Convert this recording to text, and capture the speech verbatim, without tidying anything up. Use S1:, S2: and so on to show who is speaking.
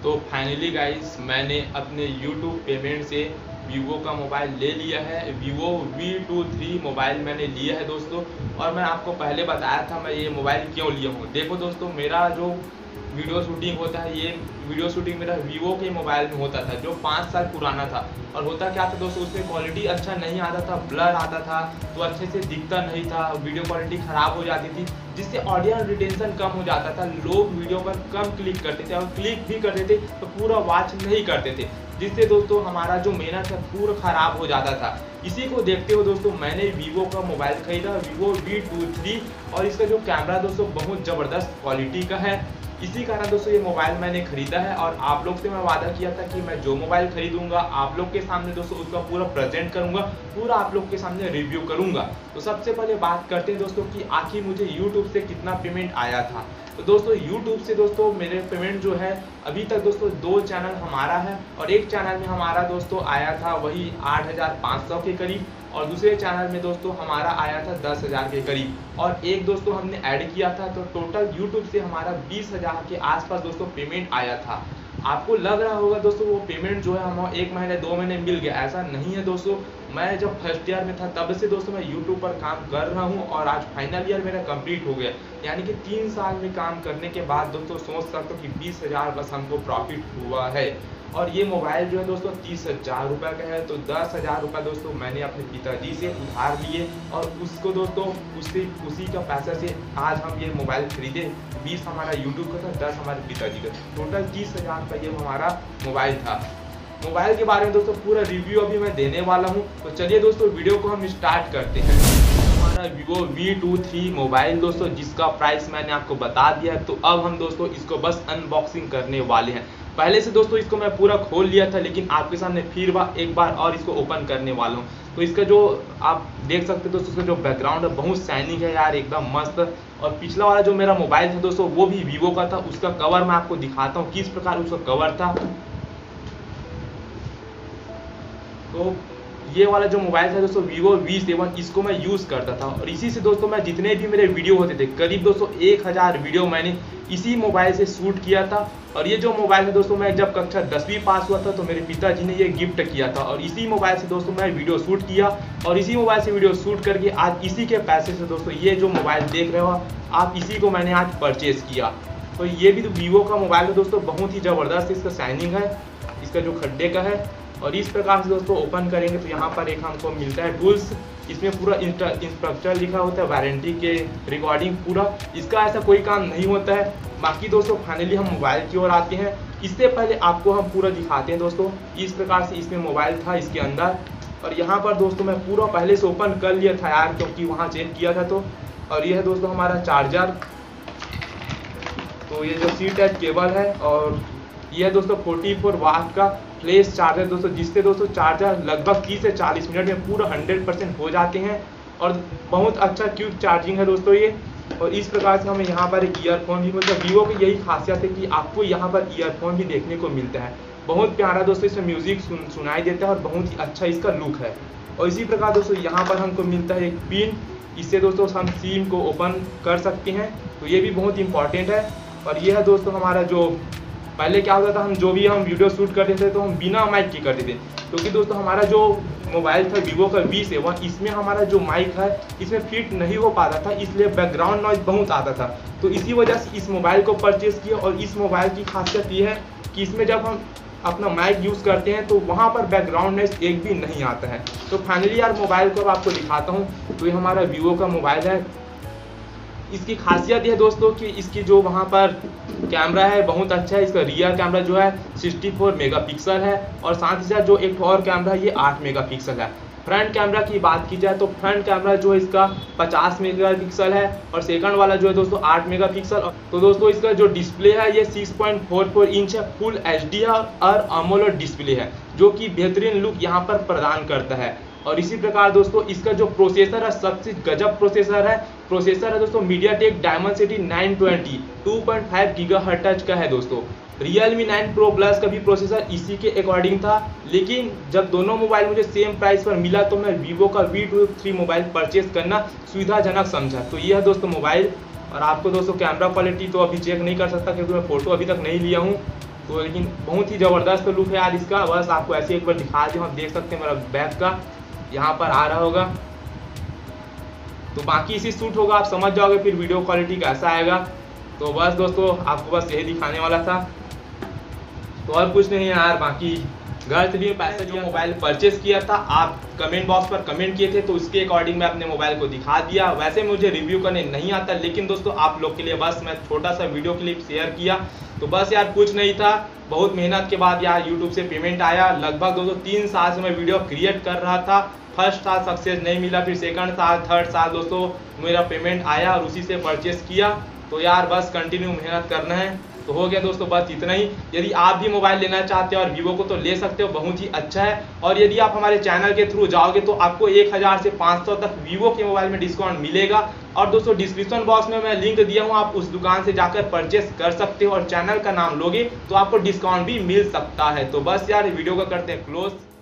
S1: तो finally guys मैंने अपने यूट्यूब पेमेंट से वीवो का मोबाइल ले लिया है। Vivo V two three mobile मैंने लिया है दोस्तों। और मैं आपको पहले बताया था मैं ये मोबाइल क्यों लिया हूँ। देखो दोस्तों, मेरा जो वीडियो शूटिंग होता है, ये वीडियो शूटिंग मेरा वीवो के मोबाइल में होता था जो पाँच साल पुराना था। और होता क्या था दोस्तों, उसमें क्वालिटी अच्छा नहीं आता था, ब्लर आता था, तो अच्छे से दिखता नहीं था, वीडियो क्वालिटी ख़राब हो जाती थी, जिससे ऑडियंस रिटेंशन कम हो जाता था। लोग वीडियो पर कम क्लिक करते थे और क्लिक भी करते थे तो पूरा वॉच नहीं करते थे, जिससे दोस्तों हमारा जो मेहनत है पूरा ख़राब हो जाता था। इसी को देखते हुए दोस्तों मैंने वीवो का मोबाइल खरीदा, वीवो वी टू थ्री। और इसका जो कैमरा दोस्तों बहुत ज़बरदस्त क्वालिटी का है। इसी कारण दोस्तों ये मोबाइल मैंने खरीदा है। और आप लोग से मैं वादा किया था कि मैं जो मोबाइल खरीदूंगा आप लोग के सामने दोस्तों उसका पूरा प्रेजेंट करूंगा, पूरा आप लोग के सामने रिव्यू करूंगा। तो सबसे पहले बात करते हैं दोस्तों कि आखिर मुझे यूट्यूब से कितना पेमेंट आया था। तो दोस्तों यूट्यूब से दोस्तों मेरे पेमेंट जो है अभी तक दोस्तों दो चैनल हमारा है और एक चैनल में हमारा दोस्तों आया था वही आठ हज़ार पाँच सौ के करीब, और दूसरे चैनल में दोस्तों हमारा आया था दस हज़ार के करीब। और एक दोस्तों हमने ऐड किया था तो टोटल यूट्यूब से हमारा बीस हज़ार के आसपास दोस्तों पेमेंट आया था। आपको लग रहा होगा दोस्तों वो पेमेंट जो है हम एक महीने दो महीने मिल गया, ऐसा नहीं है दोस्तों। मैं जब फर्स्ट ईयर में था तब से दोस्तों मैं यूट्यूब पर काम कर रहा हूँ और आज फाइनल ईयर मेरा कंप्लीट हो गया, यानी कि तीन साल में काम करने के बाद दोस्तों सोच सकते हो कि बीस हज़ार बस हमको प्रॉफिट हुआ है। और ये मोबाइल जो है दोस्तों तीस हज़ार रुपये का है। तो दस हज़ार रुपये दोस्तों मैंने अपने पिताजी से उधार लिए और उसको दोस्तों उसी उसी का पैसा से आज हम ये मोबाइल खरीदे। बीस हमारा यूट्यूब का था, दस हमारे पिताजी का, टोटल तीस हज़ार का ये हमारा मोबाइल था। मोबाइल के बारे में दोस्तों पूरा रिव्यू अभी मैं देने वाला हूँ। तो चलिए दोस्तों वीडियो को हम स्टार्ट करते हैं। हमारा Vivo V two three mobile दोस्तों जिसका प्राइस मैंने आपको बता दिया है। तो अब हम दोस्तों इसको बस अनबॉक्सिंग करने वाले हैं। पहले से दोस्तों इसको मैं पूरा खोल लिया था, लेकिन आपके सामने फिर बार एक बार और इसको ओपन करने वाला हूँ। तो इसका जो आप देख सकते हो दोस्तों इसका जो बैकग्राउंड है बहुत शाइनिंग है यार, एकदम मस्त। और पिछला वाला जो मेरा मोबाइल था दोस्तों वो भी वीवो का था, उसका कवर मैं आपको दिखाता हूँ किस प्रकार उसका कवर था। तो ये वाला जो मोबाइल था दोस्तों वीवो वी सेवन, इसको मैं यूज़ करता था और इसी से दोस्तों मैं जितने भी मेरे वीडियो होते थे करीब दोस्तों एक हज़ार वीडियो मैंने इसी मोबाइल से शूट किया था। और ये जो मोबाइल है दोस्तों मैं जब कक्षा दसवीं पास हुआ था तो मेरे पिताजी ने ये गिफ्ट किया था और इसी मोबाइल से दोस्तों मैं वीडियो शूट किया और इसी मोबाइल से वीडियो शूट करके आज इसी के पैसे से दोस्तों ये जो मोबाइल देख रहे हो आप, इसी को मैंने आज परचेज़ किया। तो ये भी तो वीवो का मोबाइल है दोस्तों, बहुत ही ज़बरदस्त इसका शाइनिंग है, इसका जो खड्डे का है। और इस प्रकार से दोस्तों ओपन करेंगे तो यहाँ पर एक हमको मिलता है टूल्स, इसमें पूरा इंस्ट्रक्चर लिखा होता है, वारंटी के रिकॉर्डिंग पूरा, इसका ऐसा कोई काम नहीं होता है। बाकी दोस्तों फाइनली हम मोबाइल की ओर आते हैं। इससे पहले आपको हम पूरा दिखाते हैं दोस्तों इस प्रकार से इसमें मोबाइल था इसके अंदर। और यहाँ पर दोस्तों मैं पूरा पहले से ओपन कर लिया था यार, क्योंकि वहाँ चेक किया था। तो और यह है दोस्तों हमारा चार्जर, तो ये जो सी टाइप केबल है, और यह दोस्तों चौवालीस वाट का फ्लैश चार्जर दोस्तों, जिससे दोस्तों चार्जर लगभग तीस से चालीस मिनट में पूरा हंड्रेड परसेंट हो जाते हैं। और बहुत अच्छा क्विक चार्जिंग है दोस्तों ये। और इस प्रकार से हमें यहाँ पर एक ईयरफोन भी मिलता है। वीवो की यही खासियत है कि आपको यहाँ पर ईयरफोन भी देखने को मिलता है, बहुत प्यारा दोस्तों इसमें म्यूजिक सुन, सुनाई देता है और बहुत ही अच्छा इसका लुक है। और इसी प्रकार दोस्तों यहाँ पर हमको मिलता है एक पिन, इससे दोस्तों हम सिम को ओपन कर सकते हैं, तो ये भी बहुत इंपॉर्टेंट है। और यह है दोस्तों हमारा जो पहले क्या होता था, हम जो भी हम वीडियो शूट करते थे तो हम बिना माइक के करते थे, क्योंकि दोस्तों हमारा जो मोबाइल था वीवो का वी सेवन, इसमें हमारा जो माइक है इसमें फिट नहीं हो पाता था, इसलिए बैकग्राउंड नॉइज बहुत आता था। तो इसी वजह से इस मोबाइल को परचेज़ किया। और इस मोबाइल की खासियत ये है कि इसमें जब हम अपना माइक यूज़ करते हैं तो वहाँ पर बैकग्राउंड नॉइज एक भी नहीं आता है। तो फाइनली यार मोबाइल को अब आपको दिखाता हूँ। तो ये हमारा वीवो का मोबाइल है। इसकी खासियत है दोस्तों कि इसकी जो वहाँ पर कैमरा है बहुत अच्छा है। इसका रियर कैमरा जो है चौंसठ मेगापिक्सल है और साथ ही साथ जो एक और कैमरा है ये आठ मेगापिक्सल है। फ्रंट कैमरा की बात की जाए तो फ्रंट कैमरा जो है इसका पचास मेगापिक्सल है और सेकंड वाला जो है दोस्तों आठ मेगापिक्सल। तो दोस्तों इसका जो डिस्प्ले है ये छह पॉइंट चार चार इंच है, फुल एच डी है और अमोलेड डिस्प्ले है, जो कि बेहतरीन लुक यहाँ पर प्रदान करता है। और इसी प्रकार दोस्तों इसका जो प्रोसेसर है सबसे गजब प्रोसेसर है। प्रोसेसर है दोस्तों MediaTek Dimensity nine twenty two point five gigahertz का है दोस्तों। Realme नाइन प्रो प्लस का भी प्रोसेसर इसी के अकॉर्डिंग था, लेकिन जब दोनों मोबाइल मुझे सेम प्राइस पर मिला तो मैं वीवो का V two three mobile purchase करना सुविधाजनक समझा। तो यह है दोस्तों मोबाइल। और आपको दोस्तों कैमरा क्वालिटी तो अभी चेक नहीं कर सकता क्योंकि मैं फ़ोटो अभी तक नहीं लिया हूँ। तो लेकिन बहुत ही ज़बरदस्त लुक है यार इसका। बस आपको ऐसे एक बार दिखा दूँ, आप देख सकते हैं मेरा बैक का यहाँ पर आ रहा होगा। तो बाकी इसी शूट होगा, आप समझ जाओगे फिर वीडियो क्वालिटी कैसा आएगा। तो बस दोस्तों आपको बस यही दिखाने वाला था, तो और कुछ नहीं यार। बाकी घर से भी पैसे जो मोबाइल परचेस किया था, आप कमेंट बॉक्स पर कमेंट किए थे तो उसके अकॉर्डिंग मैं अपने मोबाइल को दिखा दिया। वैसे मुझे रिव्यू करने नहीं आता, लेकिन दोस्तों आप लोग के लिए बस मैं छोटा सा वीडियो क्लिप शेयर किया। तो बस यार कुछ नहीं था, बहुत मेहनत के बाद यार यूट्यूब से पेमेंट आया। लगभग दोस्तों तीन साल से मैं वीडियो क्रिएट कर रहा था। फर्स्ट साल सक्सेस नहीं मिला, फिर सेकंड साल, थर्ड साल दोस्तों मेरा पेमेंट आया और उसी से परचेस किया। तो यार बस कंटिन्यू मेहनत करना है। तो हो गया दोस्तों, बस इतना ही। यदि आप भी मोबाइल लेना चाहते हो और वीवो को तो ले सकते हो, बहुत ही अच्छा है। और यदि आप हमारे चैनल के थ्रू जाओगे तो आपको एक हज़ार से पाँच सौ तक वीवो के मोबाइल में डिस्काउंट मिलेगा। और दोस्तों डिस्क्रिप्शन बॉक्स में मैं लिंक दिया हूँ, आप उस दुकान से जाकर परचेस कर सकते हो और चैनल का नाम लोगे तो आपको डिस्काउंट भी मिल सकता है। तो बस यार वीडियो को करते हैं क्लोज।